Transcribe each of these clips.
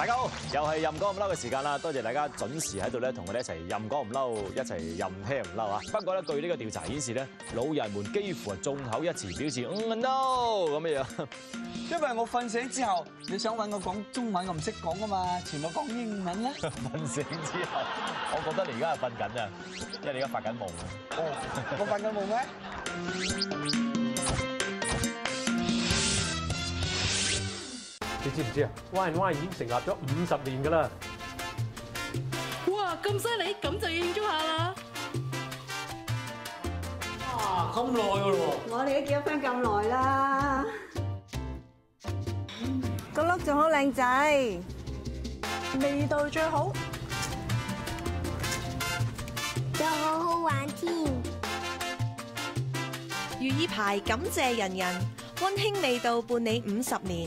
大家好，又係任哥唔嬲嘅時間啦！多謝大家準時喺度咧，同我哋一齊任哥唔嬲，一齊任聽唔嬲啊！不過咧，據呢個調查顯示咧，老人們幾乎係眾口一詞表示no 咁樣。 因為我瞓醒之後，你想揾我講中文，我唔識講噶嘛，全部講英文啦。 瞓醒之後，我覺得你而家係瞓緊啊，因為你而家發緊夢啊。 哦，我發緊夢咩？ 你知唔知啊？Y&Y 已經成立咗50年㗎啦！ 哇，咁犀利，咁就要慶祝下啦！ 哇，咁耐㗎咯喎！ 我哋都結咗婚咁耐啦，個 look 仲好靚仔， 味道最好， 又好好玩添。 寓意牌感謝人人，溫馨味道伴你50年。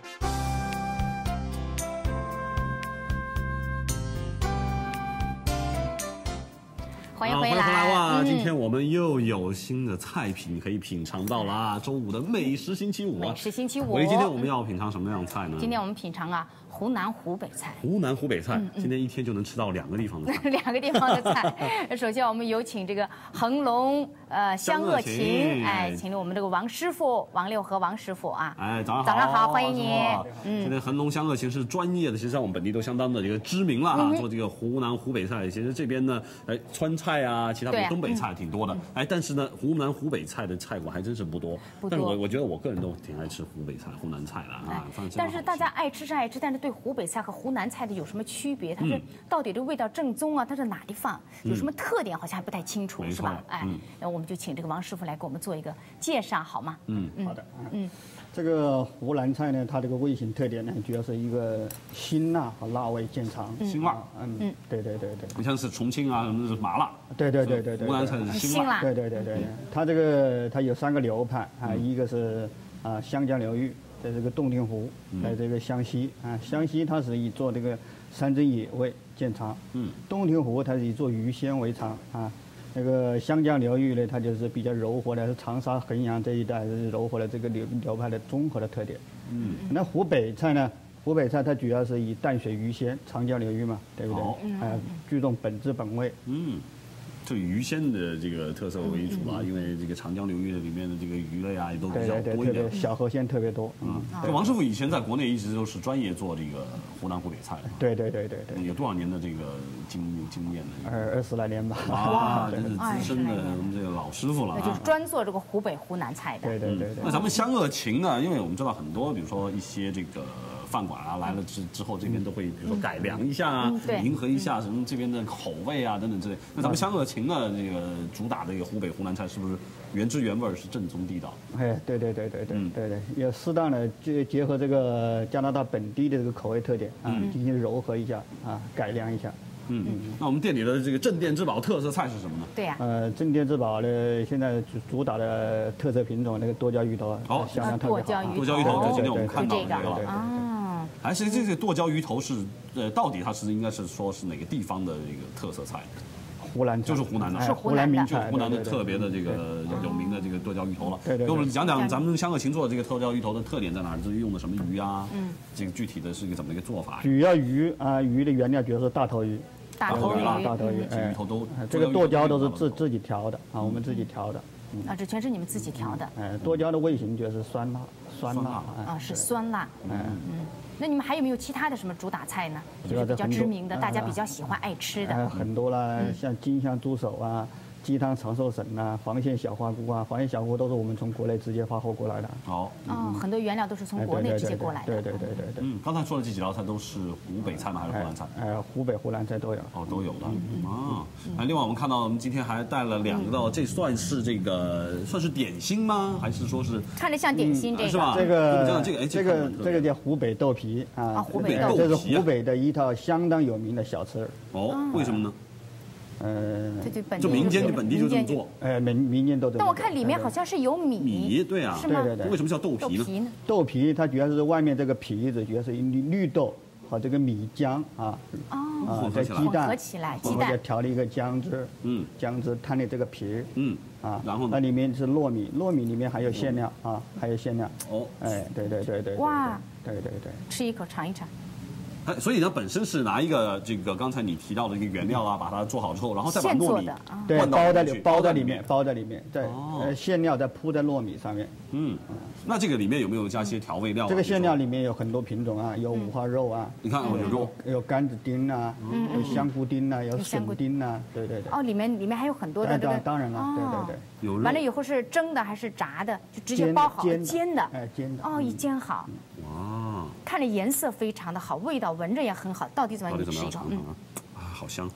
欢迎回来！哇，今天我们又有新的菜品可以品尝到啦！周五的美食星期五啊， 美食星期五。 喂，今天我们要品尝什么样的菜呢？ 今天我们品尝啊，湖南湖北菜。 湖南湖北菜，今天一天就能吃到2个地方的菜。 2个地方的菜。首先，我们有请这个恒隆香乐琴，哎，请了我们这个王师傅王六和王师傅啊。 哎，早上好， 早上好，欢迎你。 现在恒隆香乐琴是专业的，其实在我们本地都相当的这个知名了啊，做这个湖南湖北菜。其实这边呢，哎，川菜啊，其他比如东北菜挺多的，哎，但是呢，湖南湖北菜的菜馆还真是不多。但是我觉得我个人都挺爱吃湖北菜、湖南菜的啊。 但是大家爱吃是爱吃，但是对湖北菜和湖南菜的有什么区别？它是到底这味道正宗啊？它是哪地方有什么特点？好像还不太清楚，是吧？哎，那我们就请这个王师傅来给我们做一个介绍，好吗？ 好的。这个湖南菜呢，它这个味型特点呢，主要是一个辛辣和辣味渐长。 辛辣， 对。 你像是重庆啊，什么是麻辣？ 对。 湖南菜是辛辣。 对。它这个它有3个流派啊，一个是湘江流域，在这个洞庭湖，在这个湘西啊，湘西它是以做这个山珍野味见长，洞庭湖它是以做鱼鲜为长啊。那个湘江流域呢，它就是比较柔和的，是长沙、衡阳这一带是柔和的这个流派的综合的特点。那湖北菜呢？湖北菜它主要是以淡水鱼鲜，长江流域嘛，对不对？注重本质本味。 就鱼鲜的这个特色为主啊，因为这个长江流域的里面的这个鱼类啊也都比较多一点， 小河鲜特别多。 王师傅以前在国内一直都是专业做这个湖南湖北菜的。 对。 有多少年的这个经验呢 ？20来年吧。 哇，真是资深的我们这个老师傅了。 就是专做这个湖北湖南菜的。 对。 那咱们湘乐琴呢？因为我们知道很多，比如说一些这个饭馆啊来了之后，这边都会比如说改良一下啊，迎合一下什么这边的口味啊等等之类。那咱们湘乐琴呢，这个主打的一个湖北湖南菜，是不是原汁原味是正宗地道？ 哎，对，要适当的结合这个加拿大本地的这个口味特点啊，进行柔和一下啊，改良一下。 那我们店里的这个镇店之宝特色菜是什么呢？ 对呀。 镇店之宝呢，现在主打的特色品种那个剁椒鱼头，销量特别好。 剁椒鱼头，今天我们看到这个了。还是这个剁椒鱼头是到底它是应该是说是哪个地方的这个特色菜？ 湖南就是湖南的， 是湖南的， 湖南的特别的这个有名的这个剁椒鱼头了。 对。 给我们讲讲咱们湘乐琴做的这个剁椒鱼头的特点在哪儿？就是用的什么鱼啊？这个具体的是一个怎么一个做法？ 主要鱼的原料主要是大头鱼。 大头鱼， 鱼头都这个剁椒都是自己调的啊，我们自己调的。 这全是你们自己调的。 剁椒的味型就是酸辣啊，是酸辣。那你们还有没有其他的什么主打菜呢？就是比较知名的，大家比较喜欢爱吃的。 很多啦，像金香猪手啊。鸡汤长寿笋呐，黄县小花菇啊，黄县小花菇都是我们从国内直接发货过来的。 很多原料都是从国内直接过来的。 对。 刚才说的这几道菜都是湖北菜吗？还是湖南菜？ 湖北、湖南菜都有。 都有的。另外我们看到我们今天还带了2道，这算是点心吗？还是说是看着像点心这个？ 是吧？ 这个叫湖北豆皮啊。 湖北豆皮， 这是湖北的一套相当有名的小吃。 为什么呢？ 就民间本地就这么做， 民间都。 但我看里面好像是有米， 对啊， 是吗？ 对。 为什么叫豆皮呢？ 豆皮它主要是外面这个皮子，主要是绿豆和这个米浆啊，在鸡蛋混合调了一个浆汁，浆汁摊的这个皮，然后那里面是糯米，糯米里面还有馅料啊，还有馅料。对。 哇， 对。 吃一口尝一尝。 哎，所以呢，本身是拿一个这个刚才你提到的一个原料啊，把它做好之后，然后再把糯米对包在里面，在哦馅料再铺在糯米上面。 那这个里面有没有加些调味料？ 这个馅料里面有很多品种啊，有五花肉啊， 你看有肉， 有柑子丁啊，有香菇丁啊，有笋丁啊，对。 哦，里面还有很多的这个。 当然了，对。 有肉。 完了以后是蒸的还是炸的？就直接包好煎的。 哎，煎的。 哦，一煎好。哇。看着颜色非常的好，味道闻着也很好，到底怎么样？你吃一口。 啊，好香。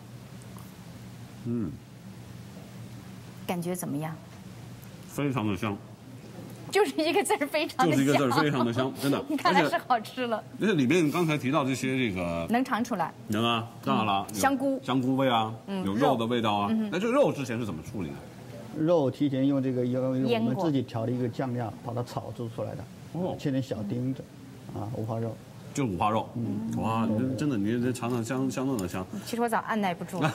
感觉怎么样？ 非常的香。 就是一个字儿，非常的香。 就是一个字儿，非常的香，真的。 看来是好吃了。 而且里面刚才提到这些这个能尝出来。 能啊，当然了， 香菇味啊，有肉的味道啊。那这个肉之前是怎么处理的？ 肉提前用我们自己调的一个酱料，把它炒制出来的。哦，切成小丁子，啊，五花肉。 就五花肉，哇，真的，你这尝尝香嫩的香。 其实我早按耐不住了。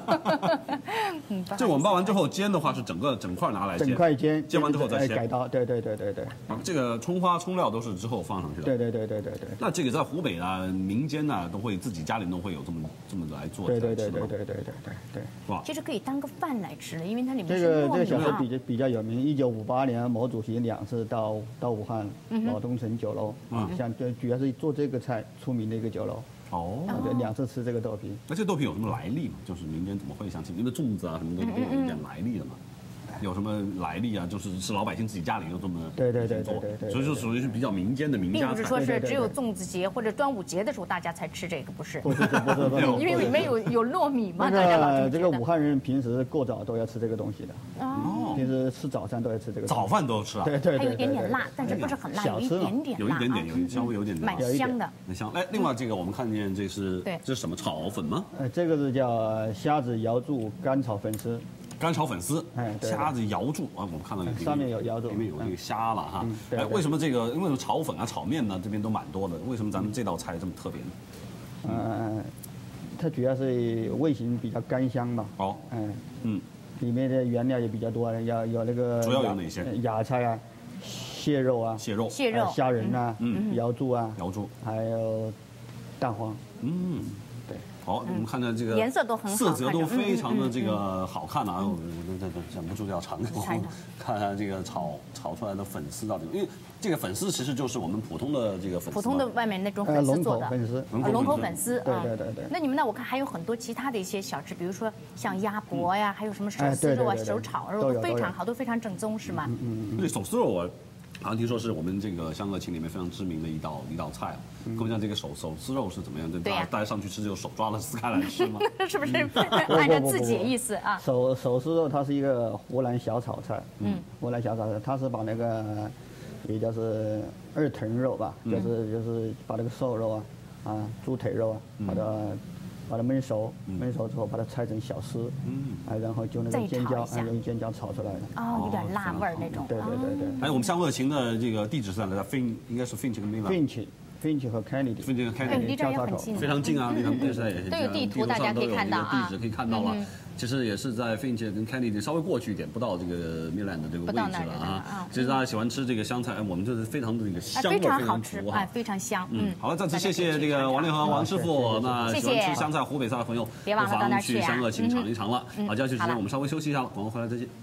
这我们包完之后煎的话是整块拿来煎， 整块煎， 煎完之后再切。 改刀，对。 这个葱花葱料都是之后放上去的。 对。 那这个在湖北啊，民间呢都会自己家里都会有这么来做。对。 哇， 其实可以当个饭来吃的，因为它里面这个小吃比较有名。1958年，毛主席2次到武汉老东城酒楼，像主要是做这个菜出名的一个酒楼。哦，2次吃这个豆皮。 那这豆皮有什么来历吗？就是民间怎么会想起？因为粽子啊什么的都有一点来历的嘛。有什么来历啊？就是老百姓自己家里就这么对， 所以说属于是比较民间的名家菜。 并不是说是只有粽子节或者端午节的时候大家才吃这个，不是？ 不是， 因为里面有糯米嘛，大家老这个武汉人平时过早都要吃这个东西的。哦，平时吃早餐都要吃这个。 早饭都要吃啊？ 对。 还有一点点辣，但是不是很辣，有一点点辣， 稍微有点辣， 蛮香的， 很香。哎，另外这个我们看见这是什么炒粉吗？ 这个是叫虾子瑶柱干炒粉丝。 干炒粉丝，虾子瑶柱啊，我们看到上面有瑶柱， 里面有这个虾了哈。哎，为什么这个？因为炒粉啊、炒面呢，这边都蛮多的。为什么咱们这道菜这么特别呢？ 它主要是味型比较干香吧。哦，里面的原料也比较多，有那个主要有哪些？ 芽菜啊，蟹肉啊，虾仁啊，瑶柱啊，还有蛋黄。 好，我们看看这个颜色都很好， 色泽都非常的这个好看啊！我忍不住要尝看看这个炒出来的粉丝到底，因为这个粉丝其实就是我们普通的这个粉丝， 普通的外面那种粉丝做的龙头粉丝。 对。 那你们那我看还有很多其他的一些小吃，比如说像鸭脖呀，还有什么手撕肉啊、手炒肉都非常好，都非常正宗，是吗？ 对，手撕肉我好像听说是我们这个湘鄂情里面非常知名的一道菜。跟我们讲这个手撕肉是怎么样？大家上去吃就手抓了撕开来吃吗？ 是不是按照自己的意思啊？ 手撕肉它是一个湖南小炒菜，湖南小炒菜，它是把那个也就是2藤肉吧，就是把那个瘦肉啊猪腿肉啊，把它焖熟之后把它拆成小丝，然后就那个尖椒，用尖椒炒出来的。 哦，有点辣味儿那种。 对。 还有我们湘鄂情的这个地址是在哪？应该是 Finch 跟 Finch 和 Kennedy 离这儿也很近， 非常近啊！离他们电视台也都有地图，大家可以看到地址可以看到了。其实也是在 Finch 跟 Kennedy 稍微过去一点，不到这个 Midland 的这个位置了啊。其实大家喜欢吃这个香菜，我们就是非常的这个香味非常足啊， 非常香。 好了，再次谢谢这个王令和王师傅。那喜欢吃香菜湖北菜的朋友， 别忘了到那儿去湘鄂情尝一尝了。好，接下去时间我们稍微休息一下了，广告回来再见。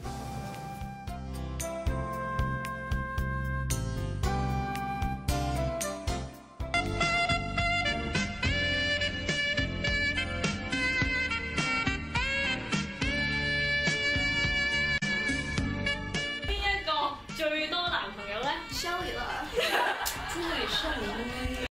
最多男朋友咧？萧爷啊，朱伟胜。